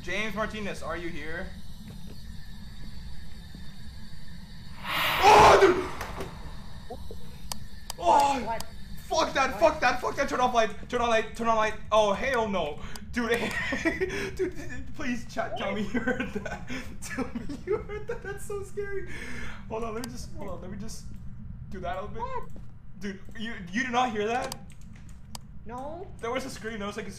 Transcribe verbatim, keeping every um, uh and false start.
James Martinez, are you here? Oh, dude! Oh, What? fuck that, what? fuck that, fuck that. Turn off light, turn on light, turn on light. Oh, hell no. Dude, dude, please chat, tell me you heard that. Tell me you heard that. That's so scary. Hold on, let me just, hold on, let me just do that a little bit. What? Dude, you you did not hear that? No. There was a scream, there was like a